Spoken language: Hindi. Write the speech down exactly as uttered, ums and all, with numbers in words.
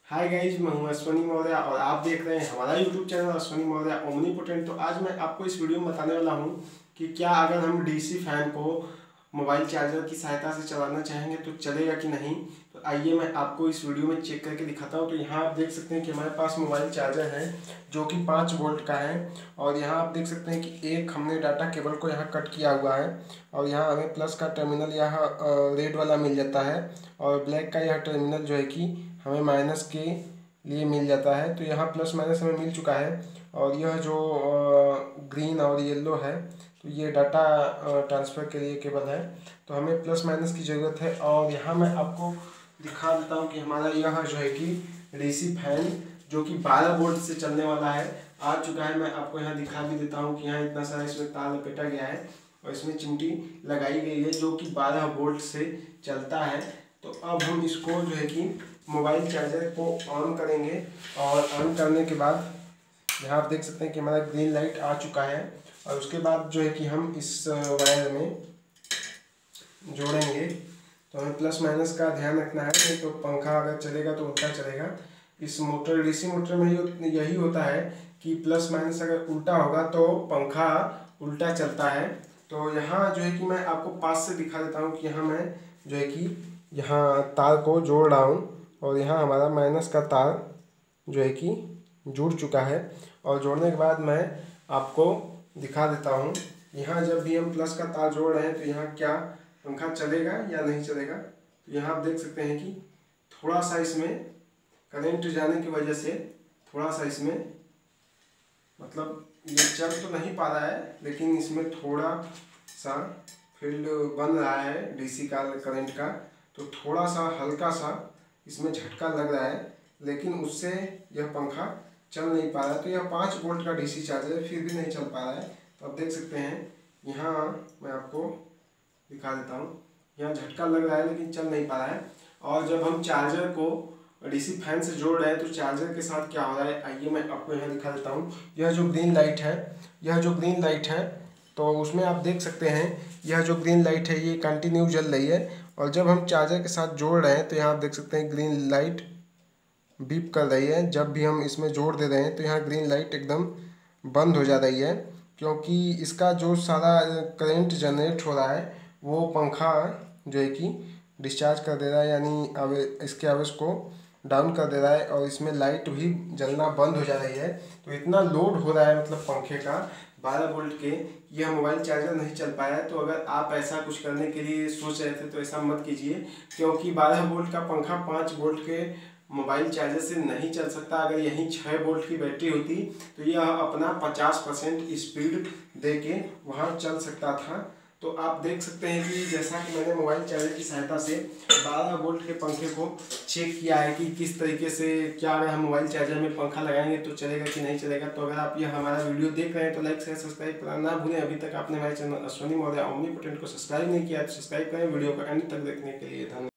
हाय गाइज, मैं हूं अश्वनी मौर्य और आप देख रहे हैं हमारा YouTube channel Ashwani Maurya omnipotent. तो आज मैं आपको इस वीडियो में बताने वाला हूं कि क्या अगर हम डीसी फैन को मोबाइल चार्जर की सहायता से चलाना चाहेंगे तो चलेगा कि नहीं। तो आइए मैं आपको इस वीडियो में चेक करके दिखाता हूं। तो यहाँ आप देख सकते हैं कि हमारे पास मोबाइल चार्जर है जो कि पाँच वोल्ट का है और यहाँ आप देख सकते हैं कि एक हमने डाटा केबल को यहाँ कट किया हुआ है और यहाँ हमें प्लस का टर्मिनल यहाँ रेड वाला मिल जाता है और ब्लैक का यह टर्मिनल जो है कि हमें माइनस के लिए मिल जाता है। तो यहाँ प्लस माइनस हमें मिल चुका है और यह जो ग्रीन और येलो है तो ये डाटा ट्रांसफ़र के लिए केबल है। तो हमें प्लस माइनस की ज़रूरत है और यहाँ मैं आपको दिखा देता हूँ कि हमारा यह जो है कि डीसी फैन जो कि बारह वोल्ट से चलने वाला है आ चुका है। मैं आपको यहाँ दिखा भी देता हूँ कि यहाँ इतना सारा इसमें तार लपेटा गया है और इसमें चिमटी लगाई गई है जो कि बारह वोल्ट से चलता है। तो अब हम इसको जो है कि मोबाइल चार्जर को ऑन करेंगे और ऑन करने के बाद यहाँ आप देख सकते हैं कि हमारा ग्रीन लाइट आ चुका है और उसके बाद जो है कि हम इस वायर में जोड़ेंगे। तो हमें प्लस माइनस का ध्यान रखना है, नहीं तो पंखा अगर चलेगा तो उल्टा चलेगा। इस मोटर डीसी मोटर में यही होता है कि प्लस माइनस अगर उल्टा होगा तो पंखा उल्टा चलता है। तो यहाँ जो है कि मैं आपको पास से दिखा देता हूँ कि यहाँ मैं जो है कि यहाँ तार को जोड़ रहा हूँ और यहाँ हमारा माइनस का तार जो है कि जुड़ चुका है और जोड़ने के बाद मैं आपको दिखा देता हूँ। यहाँ जब भी हम प्लस का तार जोड़ रहे हैं तो यहाँ क्या पंखा चलेगा या नहीं चलेगा। तो यहाँ आप देख सकते हैं कि थोड़ा सा इसमें करंट जाने की वजह से थोड़ा सा इसमें मतलब ये चल तो नहीं पा रहा है, लेकिन इसमें थोड़ा सा फील्ड बन रहा है डीसी का करंट का। तो थोड़ा सा हल्का सा इसमें झटका लग रहा है, लेकिन उससे यह पंखा चल नहीं पा रहा है। तो यह पाँच वोल्ट का डीसी चार्जर है, फिर भी नहीं चल पा रहा है। तो आप देख सकते हैं यहाँ मैं आपको दिखा देता हूँ, यहाँ झटका लग रहा है लेकिन चल नहीं पा रहा है। और जब हम चार्जर को डीसी फैन से जोड़ रहे हैं तो चार्जर के साथ क्या हो रहा है आइए मैं आपको यहाँ दिखा देता हूँ। यह जो ग्रीन लाइट है यह जो ग्रीन लाइट है तो उसमें आप देख सकते हैं यह जो ग्रीन लाइट है ये कंटिन्यू जल रही है और जब हम चार्जर के साथ जोड़ रहे हैं तो यहाँ आप देख सकते हैं ग्रीन लाइट बीप कर रही है। जब भी हम इसमें जोड़ दे रहे हैं तो यहाँ ग्रीन लाइट एकदम बंद हो जा रही है, क्योंकि इसका जो सारा करंट जनरेट हो रहा है वो पंखा जो है कि डिस्चार्ज कर दे रहा है, यानी अब इसके आवेश को डाउन कर दे रहा है और इसमें लाइट भी जलना बंद हो जा रही है। तो इतना लोड हो रहा है मतलब पंखे का बारह वोल्ट के, यह मोबाइल चार्जर नहीं चल पाया है। तो अगर आप ऐसा कुछ करने के लिए सोच रहे थे तो ऐसा मत कीजिए, क्योंकि बारह वोल्ट का पंखा पाँच वोल्ट के मोबाइल चार्जर से नहीं चल सकता। अगर यहीं छः वोल्ट की बैटरी होती तो यह अपना पचास परसेंट स्पीड दे के वहाँ चल सकता था। तो आप देख सकते हैं कि जैसा कि मैंने मोबाइल चार्जर की सहायता से बारह वोल्ट के पंखे को चेक किया है कि किस तरीके से क्या अगर हम मोबाइल चार्जर में पंखा लगाएंगे तो चलेगा कि नहीं चलेगा। तो अगर आप ये हमारा वीडियो देख रहे हैं तो लाइक शेयर सब्सक्राइब करना ना भूलें। अभी तक आपने हमारे चैनल अश्वनी मौर्य ओमनीपोटेंट को सब्सक्राइब नहीं किया तो सब्सक्राइब करें। वीडियो को एंड तक देखने के लिए धन्यवाद।